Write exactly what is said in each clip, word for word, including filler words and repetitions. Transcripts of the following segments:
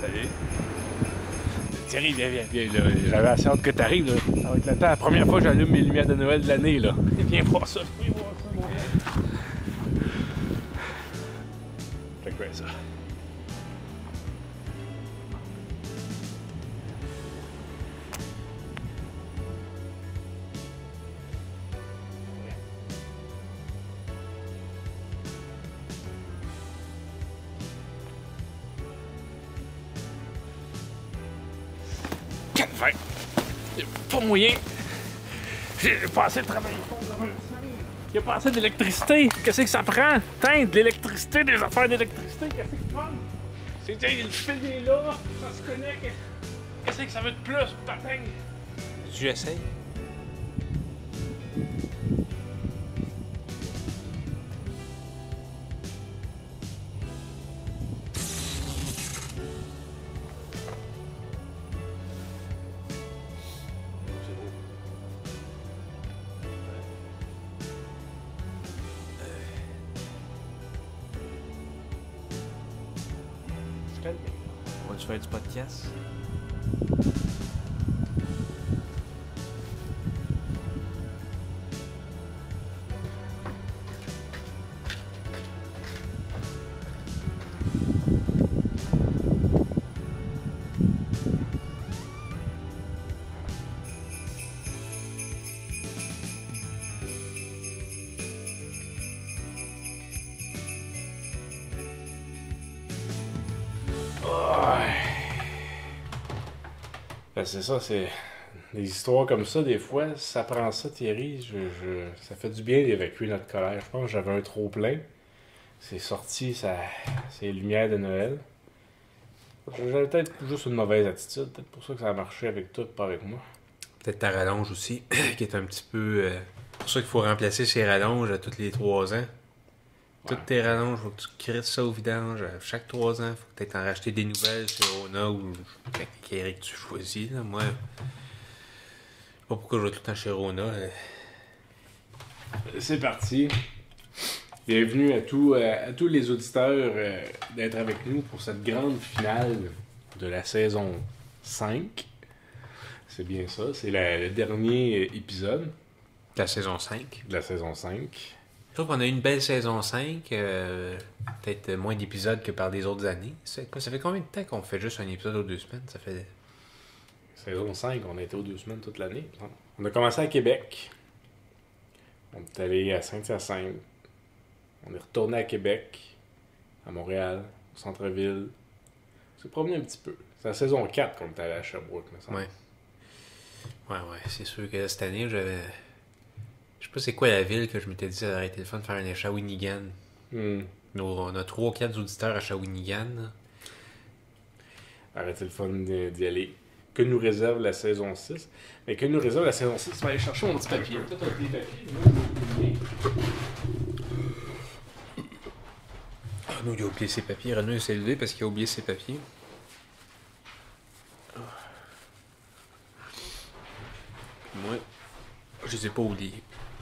Salut. Thierry, viens, viens, viens, là. J'avais assez hâte que t'arrives, là. Ça va être le temps. La première fois que j'allume mes lumières de Noël de l'année, là. Viens voir ça, viens voir ça, mon gars. Fait quoi, ça? Calvaire! Y'a pas moyen! J'ai pas assez de travail fort dans une semaine! Y'a pas assez d'électricité! Qu'est-ce que ça prend? Tain, de l'électricité, des affaires d'électricité! Qu'est-ce que tu prends? C'est le fil est là, ça se connecte! Qu'est-ce que ça veut de plus? T'atteins! Tu essayes? On va-tu faire du podcast? Ben c'est ça, c'est des histoires comme ça, des fois, ça prend ça, Thierry, je, je... ça fait du bien d'évacuer notre colère. Je pense que j'avais un trop plein. C'est sorti, ça... c'est les lumières de Noël. J'avais peut-être juste une mauvaise attitude, peut-être pour ça que ça a marché avec tout, pas avec moi. Peut-être ta rallonge aussi, qui est un petit peu... Euh, pour ça qu'il faut remplacer ces rallonges à tous les trois ans. Ouais. Toutes tes rallonges, faut que tu crisses ça au vidange. À chaque trois ans, faut que tu aies en racheter des nouvelles chez Rona ou Eric tu choisis. Là. Moi, je sais pas pourquoi je vais tout le temps chez Rona. Euh. C'est parti. Bienvenue à, tout, à, à tous les auditeurs euh, d'être avec nous pour cette grande finale de la saison cinq. C'est bien ça, c'est la, le dernier épisode. La saison cinq. De la saison cinq. Je trouve qu'on a eu une belle saison cinq, euh, peut-être moins d'épisodes que par des autres années. Ça, ça fait combien de temps qu'on fait juste un épisode aux deux semaines? Ça fait... Saison cinq, on a été aux deux semaines toute l'année. On a commencé à Québec. On est allé à Saint-Hyacinthe. On est retourné à Québec, à Montréal, au centre-ville. On s'est promené un petit peu. C'est la saison quatre qu'on est allé à Sherbrooke, me semble. Ouais. Ouais, ouais, c'est sûr que cette année, j'avais... Je sais pas c'est quoi la ville que je m'étais dit ça aurait été le fun de faire un à Shawinigan. Hmm. Mais on a trois ou quatre auditeurs à Shawinigan. Arrêtez le fun d'y aller. Que nous réserve la saison six? Mais que nous réserve la saison six? Tu vas aller chercher mon petit papier. Toi, t'as tes papiers. Renaud, il a oublié ses papiers. Renaud, il s'est levé parce qu'il a oublié ses papiers. Moi, je les ai pas oubliés.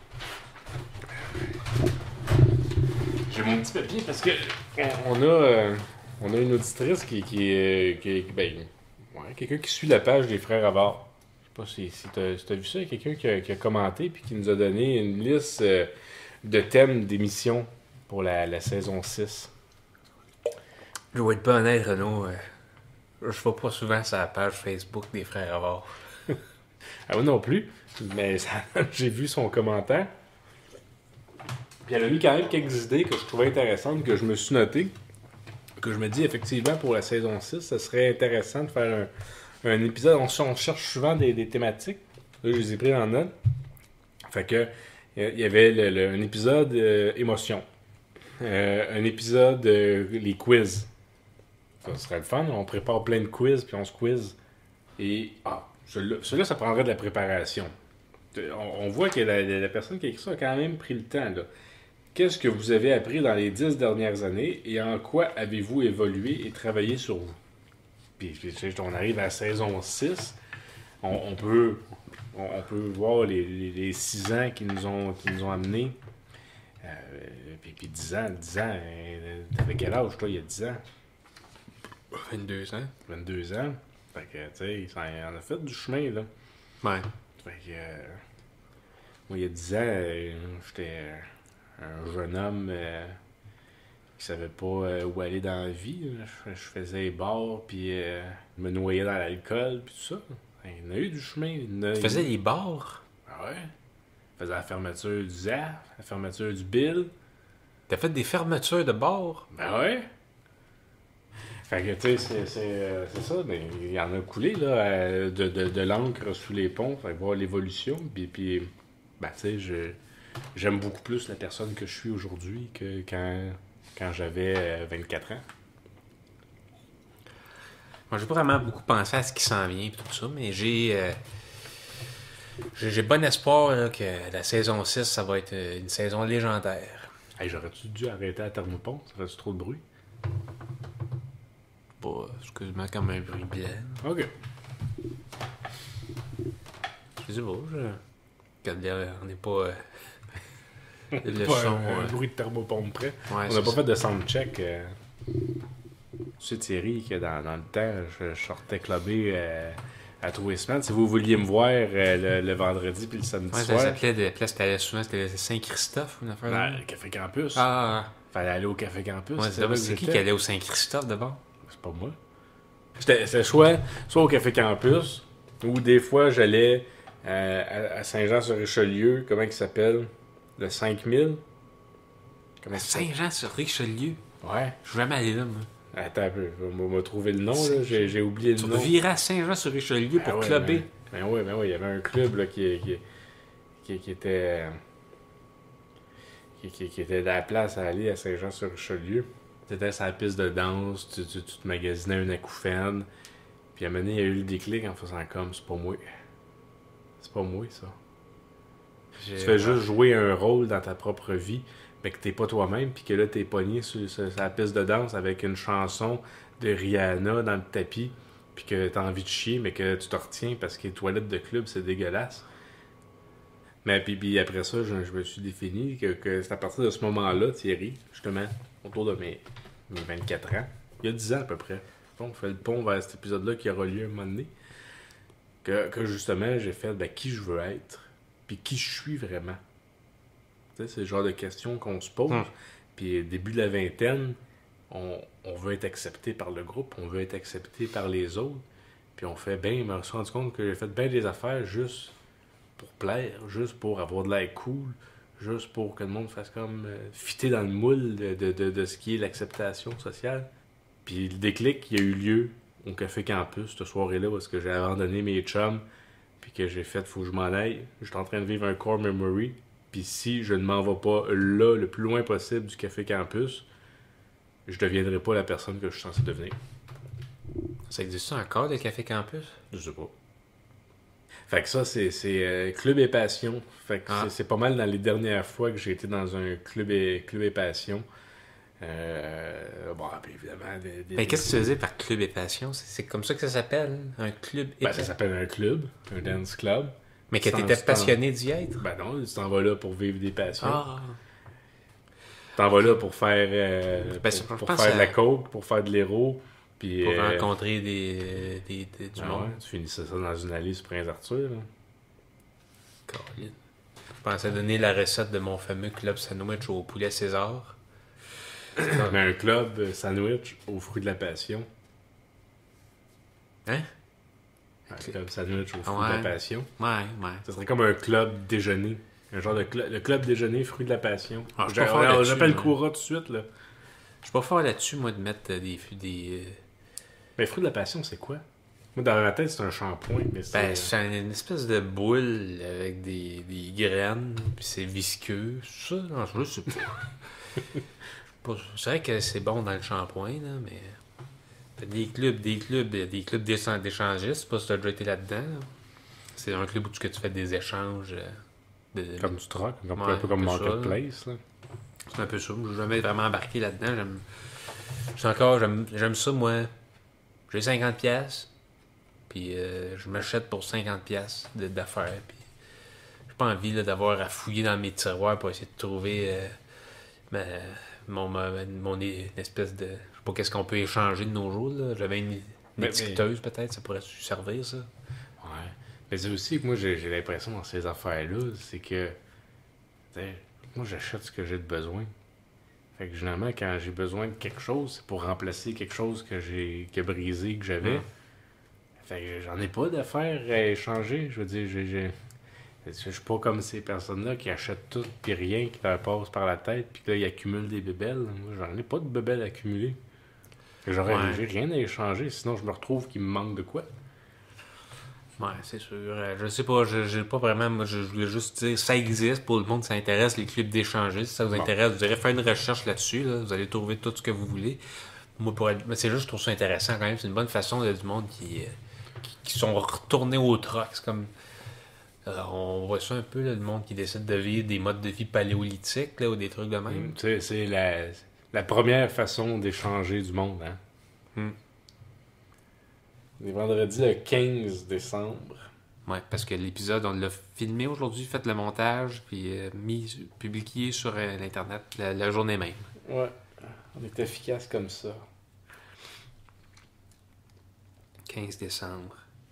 J'ai mon petit papier parce que on a, euh, on a une auditrice qui, qui, euh, qui ben, ouais, quelqu'un qui suit la page des Frères Avard. Je sais pas si, si t'as si t'as vu ça, quelqu'un qui a, qui a commenté puis qui nous a donné une liste euh, de thèmes d'émissions pour la, la saison six. Je vais être pas honnête, Renaud. Euh, je vais pas souvent sur la page Facebook des Frères Avard. Ah moi non plus, mais ça, j'ai vu son commentaire. Puis elle a mis quand même quelques idées que je trouvais intéressantes, que je me suis noté. Que je me dis, effectivement, pour la saison six, ça serait intéressant de faire un, un épisode. On, on cherche souvent des, des thématiques. Là, je les ai pris en note. Fait que, il y avait le, le, un épisode euh, émotion. Euh, un épisode euh, les quiz. Ça serait le fun. On prépare plein de quiz, puis on se quiz. Et, ah, celui-là, celui-là ça prendrait de la préparation. On, on voit que la, la, la personne qui a écrit ça a quand même pris le temps, là. Qu'est-ce que vous avez appris dans les dix dernières années et en quoi avez-vous évolué et travaillé sur vous? Puis, puis on arrive à la saison six, on, on, peut, on, on peut voir les, les, les six ans qui nous ont, qui nous ont amenés. Euh, puis, puis dix ans, dix ans, euh, t'avais quel âge, toi, il y a dix ans? vingt-deux ans. vingt-deux ans. Fait que, tu sais, il s'en- il en a fait du chemin, là. Ouais. Fait que, euh, moi, il y a dix ans, euh, j'étais un jeune homme euh, qui savait pas euh, où aller dans la vie. Là. Je, je faisais les bars, puis euh, je me noyais dans l'alcool, puis tout ça. Fait, il y en a eu du chemin. Il y en a- Tu faisais les bars? Ah ouais? Je faisais la fermeture du Z A F, la fermeture du Bill. T'as fait des fermetures de bars? Ben ouais! Fait que, tu sais, c'est, c'est, euh, c'est ça, mais il y en a coulé, là, euh, de, de, de l'encre sous les ponts, fait que voir l'évolution, puis, puis ben, tu sais, je, j'aime beaucoup plus la personne que je suis aujourd'hui que quand, quand j'avais euh, vingt-quatre ans. Moi, j'ai pas vraiment beaucoup pensé à ce qui s'en vient et tout ça, mais j'ai, euh, j'ai j'ai bon espoir là, que la saison six, ça va être euh, une saison légendaire. Hey, j'aurais-tu dû arrêter à Thermopont? Ça faisait trop de bruit? Pas excuse-moi comme un bruit blanc. Ok. Je dis bon, je... Regarde, là, on n'est pas... euh, le Pas son... un, un euh, bruit de thermopompe près. Ouais, On c'est n'a pas ça. fait de soundcheck. Euh... Tu sais, Thierry, que dans, dans le temps, je, je sortais clubber euh, à tous les semaines. Si vous vouliez me voir euh, le, le vendredi puis le samedi Ouais, ça soir, s'appelait... De... Puis là, c'était souvent, c'était Saint-Christophe ou une affaire ben, de le Café Campus. Ah, Fallait aller au Café Campus. ouais, c'était c'est, là que c'est qui j'étais. qui allait au Saint-Christophe d'abord? C'est pas moi. C'était, c'était soit, soit au Café Campus, ou des fois, j'allais euh, à, à Saint-Jean-sur-Richelieu. Comment il s'appelle? Le cinq mille? Comment À ça s'appelle? Saint-Jean-sur-Richelieu. Ouais. Je suis jamais allé là, moi. Attends un peu. On m'a trouvé le nom, là. J'ai, j'ai oublié le Tu nom. virais à Saint-Jean-sur-Richelieu pour Ah ouais, clubber. Ben, ben oui, ben oui. Il y avait un club là, qui, qui, qui, qui était. Qui, qui, qui était de la place à aller à Saint-Jean-sur-Richelieu. Tu étais sur la piste de danse, tu, tu, tu te magasinais un acouphène. Puis à un moment donné, il y a eu le déclic en faisant comme c'est pas moi. C'est pas moi, ça. J'ai- Tu fais juste jouer un rôle dans ta propre vie, mais que t'es pas toi-même, puis que là, t'es pogné sur, sur- sur la piste de danse avec une chanson de Rihanna dans le tapis, puis que t'as envie de chier, mais que tu te retiens parce que les toilettes de club, c'est dégueulasse. Mais puis, puis après ça, je, je me suis défini que, que c'est à partir de ce moment-là, Thierry, justement, autour de mes, mes vingt-quatre ans, il y a dix ans à peu près, on fait le pont vers cet épisode-là qui aura lieu un moment donné, que, que justement, j'ai fait ben, qui je veux être, puis qui je suis vraiment. Tu sais, c'est le genre de questions qu'on se pose. Hmm. Puis début de la vingtaine, on, on veut être accepté par le groupe, on veut être accepté par les autres. Puis on fait bien, je me suis rendu compte que j'ai fait bien des affaires juste pour plaire, juste pour avoir de l'air cool, juste pour que le monde fasse comme euh, fitter dans le moule de, de, de, de ce qui est l'acceptation sociale. Puis le déclic, il a eu lieu au Café Campus, cette soirée-là, où est-ce que j'ai abandonné mes chums, puis que j'ai fait, faut que je m'en aille. J'étais en train de vivre un core memory, puis si je ne m'en vais pas là, le plus loin possible du Café Campus, je deviendrai pas la personne que je suis censé devenir. Ça existe encore, le Café Campus? Je sais pas. Fait que ça, c'est, c'est euh, Club et Passion. Fait que Ah. c'est, c'est pas mal dans les dernières fois que j'ai été dans un Club et, club et Passion. Euh, bon, puis évidemment... Des, des, Ben, qu'est-ce que tu faisais par club et passion? C'est, c'est comme ça que ça s'appelle? Un club et Ben, ça s'appelle un club, un dance club. Mais que Sans- t'étais sans- passionné d'y être? Ben non, tu t'en vas là pour vivre des passions. Ah! T'en vas là pour faire, euh, Ben, pour, je pour pense faire à- de la coke, pour faire de l'héros. Puis, Pour euh, rencontrer des, des, des- du ah monde. ouais, tu finissais ça dans une allée sur Prince-Arthur. Là. Caroline. Je pensais donner la recette de mon fameux club sandwich au poulet César. Mais un club euh, sandwich aux fruits de la passion. Hein? Un club sandwich aux fruits Ouais. de la passion. Ouais, ouais. Ça serait comme un club déjeuner. Un genre de club, le club déjeuner fruits de la passion. Ah, je suis J'a- pas fort alors, là-dessus, J'appelle moi. Koura tout de suite. Là. Je suis pas fort là-dessus, moi, de mettre euh, des... des euh, Mais fruits de la passion, c'est quoi? Moi, dans ma tête, c'est un shampoing. Mais c'est... Ben, c'est une espèce de boule avec des, des graines, puis c'est visqueux. C'est ça? Non, je sais pas. Pas- C'est vrai que c'est bon dans le shampoing, là, mais... T'as des clubs, des clubs, des clubs d'échan- d'échangistes, je sais pas si t'as déjà été là-dedans. là. C'est un club où tu, que tu fais des échanges. euh, de- Comme du troc, comme, Ouais, un peu comme un peu ça, Marketplace. Là. C'est un peu ça. Je n'ai jamais vraiment embarqué là-dedans. J'aime... C'est encore... J'aime... j'aime ça, moi. J'ai cinquante pièces puis euh, je m'achète pour cinquante pièces d'affaires, puis j'ai pas envie là, d'avoir à fouiller dans mes tiroirs pour essayer de trouver euh, ma, mon, ma- mon é- une espèce de... Je sais pas qu'est-ce qu'on peut échanger de nos jours. Là. J'avais une, une Mais- étiqueteuse, peut-être, ça pourrait servir, ça. Ouais. Mais c'est aussi que moi, j'ai j'ai l'impression dans ces affaires-là, c'est que, tu sais, moi, j'achète ce que j'ai de besoin. Fait que généralement, quand j'ai besoin de quelque chose, c'est pour remplacer quelque chose que j'ai qui a brisé, que j'avais. Mm. Fait que j'en ai pas d'affaires à échanger. Je veux dire, j'ai... j'ai- je suis pas comme ces personnes-là qui achètent tout puis rien qui leur passe par la tête puis que là, ils accumulent des bébelles. Moi, j'en ai pas de bébelles accumulées. J'aurais Ouais. j'ai rien à échanger, sinon je me retrouve qu'il me manque de quoi. Ouais, c'est sûr. Euh, Je sais pas, je j'ai pas vraiment. Moi, je je voulais juste dire, ça existe pour le monde qui s'intéresse, les clubs d'échanger. Si ça vous Bon. intéresse, vous irez faire une recherche là-dessus. Là. Vous allez trouver tout ce que vous voulez. Moi, pour être... mais c'est juste, je trouve ça intéressant quand même. C'est une bonne façon de, du monde qui, euh, qui, qui sont retournés au troc. C'est comme. euh, on voit ça un peu, là, le monde qui décide de vivre des modes de vie paléolithiques là, ou des trucs de même. Mm, tu sais, c'est la, la première façon d'échanger du monde, hein. Mm. On est vendredi le quinze décembre. Ouais, parce que l'épisode, on l'a filmé aujourd'hui, fait le montage, puis euh, mis, publié sur euh, l'Internet la, la journée même. Ouais, on est efficace comme ça. quinze décembre.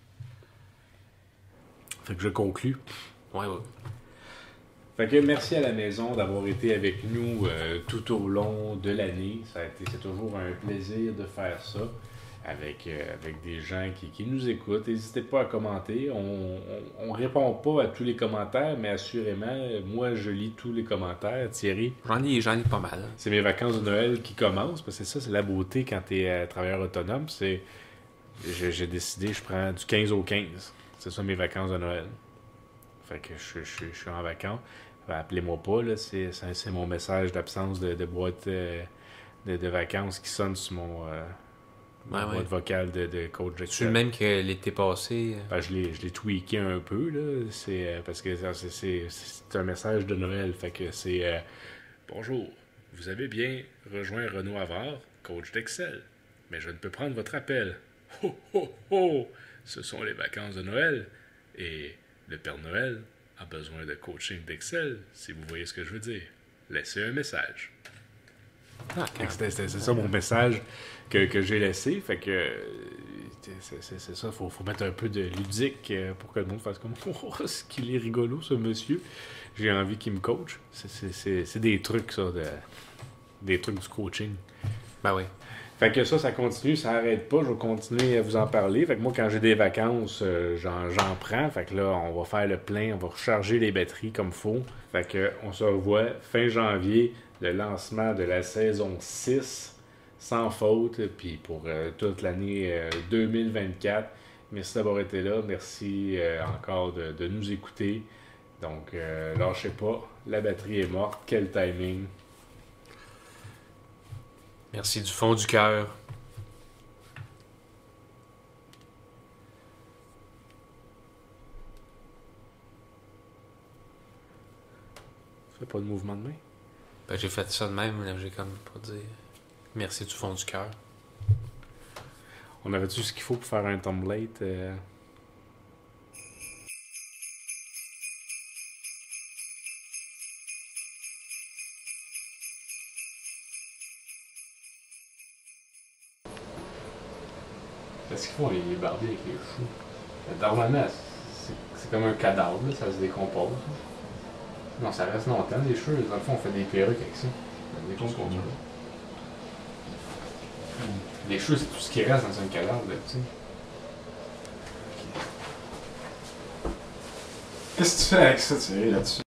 Fait que je conclus. Ouais, ouais. Fait que merci à la maison d'avoir été avec nous euh, tout au long de l'année. Ça a été, c'est toujours un plaisir de faire ça avec, euh, avec des gens qui, qui nous écoutent. N'hésitez pas à commenter. On, on, on répond pas à tous les commentaires, mais assurément, moi je lis tous les commentaires. Thierry, J'en lis, j'en lis pas mal. hein. c'est mes vacances de Noël qui commencent, parce que c'est ça, c'est la beauté quand tu es travailleur autonome. C'est, j'ai, j'ai décidé, je prends du quinze au quinze. C'est ça mes vacances de Noël. Fait que je, je, je suis en vacances. Ben, appelez-moi pas, là, c'est, c'est, c'est mon message d'absence de, de boîte euh, de, de vacances qui sonne sur mon, euh, ma Ouais, ouais. boîte vocale de, de coach C'est Excel. le même que l'été passé. euh, Ben, je l'ai, je l'ai tweaké un peu, là. C'est, euh, parce que c'est, c'est, c'est un message de Noël. Fait que c'est euh, bonjour, vous avez bien rejoint Renaud Havard, coach d'Excel. Mais je ne peux prendre votre appel. Ho, ho, ho! Ce sont les vacances de Noël. Et le Père Noël a besoin de coaching d'Excel, si vous voyez ce que je veux dire. Laissez un message. Ah, Fait que c'était- c'était- c'est ça mon message que, que j'ai laissé. Fait que euh, c'est, c'est- c'est ça, faut, faut mettre un peu de ludique euh, pour que le monde fasse comme oh, ce qu'il est rigolo ce monsieur. J'ai envie qu'il me coach. C'est, c'est, c'est, c'est des trucs ça, de, des trucs du coaching. Ben oui. Fait que ça, ça continue, ça arrête pas, je vais continuer à vous en parler. Fait que moi, quand j'ai des vacances, euh, j'en, j'en prends. Fait que là, on va faire le plein, on va recharger les batteries comme faut. Fait que on se revoit fin janvier, le lancement de la saison six, sans faute, puis pour euh, toute l'année euh, deux mille vingt-quatre. Merci d'avoir été là, merci euh, encore de, de nous écouter. Donc, euh, lâchez pas, la batterie est morte, quel timing. Merci du fond du cœur. Fais pas de mouvement de main. Ben, j'ai fait ça de même, là, j'ai comme pas dire. Merci du fond du cœur. On avait-tu ce qu'il faut pour faire un template? Euh... Qu'est-ce qu'ils font les, les barbiers avec les choux? Normalement, c'est, c'est comme un cadavre, là, ça se décompose. Non, ça reste longtemps, les cheveux. Dans le fond, on fait des perruques avec ça. Ça se décompose. Les cheveux, c'est tout ce qui reste dans un cadavre, là, tu sais. Qu'est-ce que tu fais avec ça, Thierry, là-dessus?